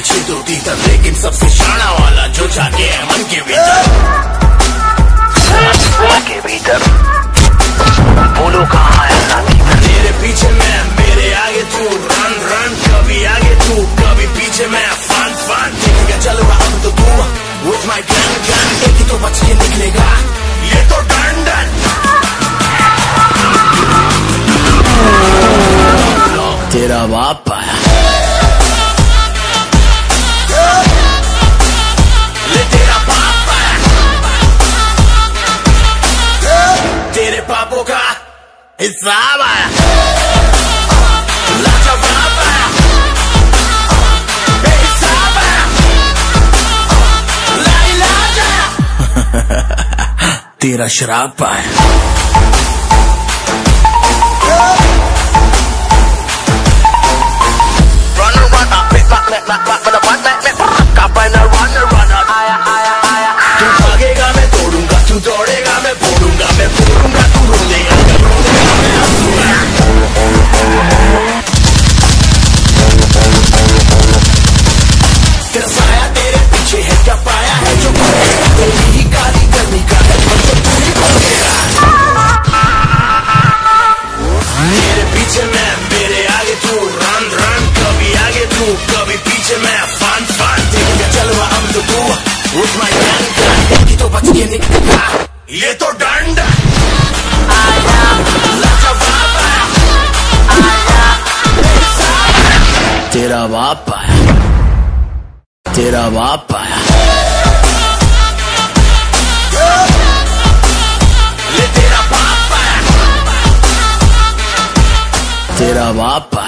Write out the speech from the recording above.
पीछे दो तीतर, लेकिन सबसे शाना वाला जो जाके है मन के भीतर। मन के भीतर बोलो कहाँ है साथी। तेरे पीछे मैं, मेरे आगे तू, रन रन, कभी आगे तू कभी पीछे मैं, फन फन। ठीक है चलो अब तो तू with my gun gun, एक ही तो बच के निकलेगा, ये तो डन डन। तेरा बाप आया, ले तेरा बाप आया, तेरे पापों का हिसाब आया, लाजवाब आया, बेहिसाब आया, लाइलाज आया। तेरा शराब आया। तू भागेगा मैं तोड़ूंगा, तू दौड़ेगा मैं फोड़ूंगा, मैं फोड़ूंगा तू रोलेगा, मैं हंसूंगा। तेरा साया तेरे पीछे है, क्या पाया है जो तेरी ही काली करनी का है, जो तू ही खोलेगा। तेरे पीछे मैं, मेरे आगे तू, रन रन, कभी आगे तू कभी पीछे मैं, फन फन। ठीक है चलो अब तो तू with my gun gun, एक ही तो बच के निकलेगा, ये तो डन डन। लाजवाब आया, तेरा बाप आया, तेरा बाप आया, ले तेरा बाप आया, तेरा बाप आया।